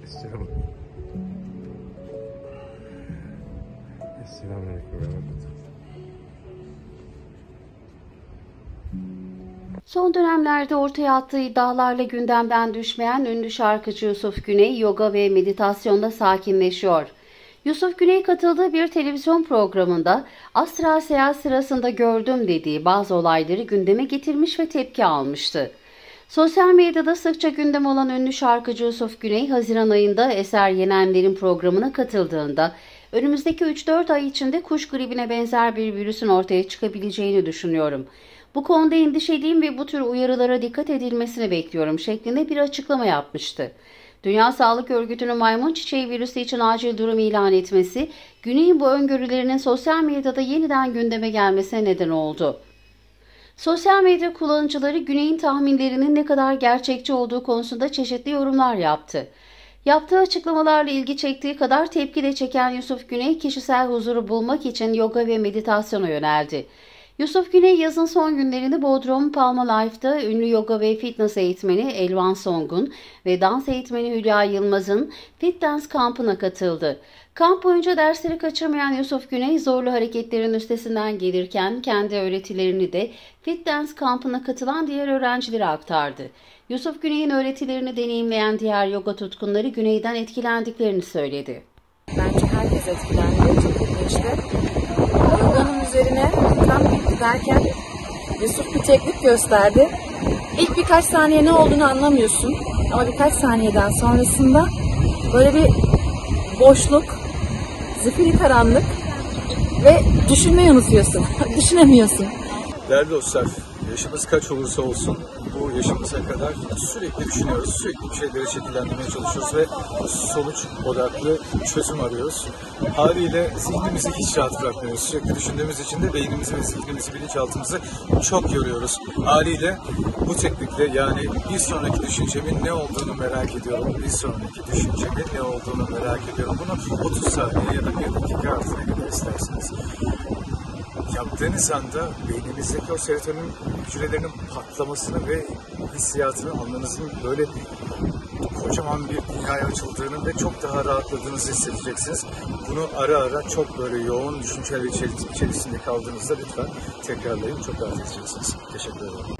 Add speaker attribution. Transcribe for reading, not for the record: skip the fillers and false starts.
Speaker 1: istiyorum. Selamünaleyküm.
Speaker 2: Son dönemlerde ortaya attığı iddialarla gündemden düşmeyen ünlü şarkıcı Yusuf Güney, yoga ve meditasyonda sakinleşiyor. Yusuf Güney katıldığı bir televizyon programında astral seyahat sırasında gördüm dediği bazı olayları gündeme getirmiş ve tepki almıştı. Sosyal medyada sıkça gündem olan ünlü şarkıcı Yusuf Güney, Haziran ayında Eser Yenenler'in programına katıldığında önümüzdeki 3-4 ay içinde kuş gribine benzer bir virüsün ortaya çıkabileceğini düşünüyorum. Bu konuda endişeliyim ve bu tür uyarılara dikkat edilmesini bekliyorum şeklinde bir açıklama yapmıştı. Dünya Sağlık Örgütü'nün maymun çiçeği virüsü için acil durum ilan etmesi, Güney'in bu öngörülerinin sosyal medyada yeniden gündeme gelmesine neden oldu. Sosyal medya kullanıcıları Güney'in tahminlerinin ne kadar gerçekçi olduğu konusunda çeşitli yorumlar yaptı. Yaptığı açıklamalarla ilgi çektiği kadar tepki de çeken Yusuf Güney, kişisel huzuru bulmak için yoga ve meditasyona yöneldi. Yusuf Güney yazın son günlerinde Bodrum Palma Life'da ünlü yoga ve fitness eğitmeni Elvan Song'un ve dans eğitmeni Hülya Yılmaz'ın Fit Dance kampına katıldı. Kamp boyunca dersleri kaçırmayan Yusuf Güney zorlu hareketlerin üstesinden gelirken kendi öğretilerini de Fit Dance kampına katılan diğer öğrencilere aktardı. Yusuf Güney'in öğretilerini deneyimleyen diğer yoga tutkunları Güney'den etkilendiklerini söyledi.
Speaker 3: Bence herkes etkilendi. Çok ilginçti. Yoganın üzerine tam derken Yusuf bir teknik gösterdi. İlk birkaç saniye ne olduğunu anlamıyorsun. Ama birkaç saniyeden sonrasında böyle bir boşluk, zifiri karanlık ve düşünmeyi unutuyorsun. Düşünemiyorsun.
Speaker 4: Değerli dostlar, yaşımız kaç olursa olsun bu yaşımıza kadar sürekli düşünüyoruz, sürekli bir şeyleri şekillendirmeye çalışıyoruz ve sonuç odaklı çözüm arıyoruz. Haliyle zihnimizi hiç rahat bırakmıyoruz. Sürekli düşündüğümüz için de beynimizi ve zihnimizi, bilinçaltımızı çok yoruyoruz. Haliyle bu teknikle yani bir sonraki düşüncemin ne olduğunu merak ediyorum, bir sonraki düşüncemin ne olduğunu merak ediyorum. Bunu 30 saniye ya da 1 dakika artık ne kadar isterseniz yaptığınız anda beyninizdeki o serotonin hücrelerinin patlamasını ve hissiyatını almanızın böyle kocaman bir dünyaya açıldığını ve çok daha rahatladığınızı hissedeceksiniz. Bunu ara ara çok böyle yoğun düşünceler içerisinde kaldığınızda lütfen tekrarlayın. Çok rahat edeceksiniz. Teşekkür ederim.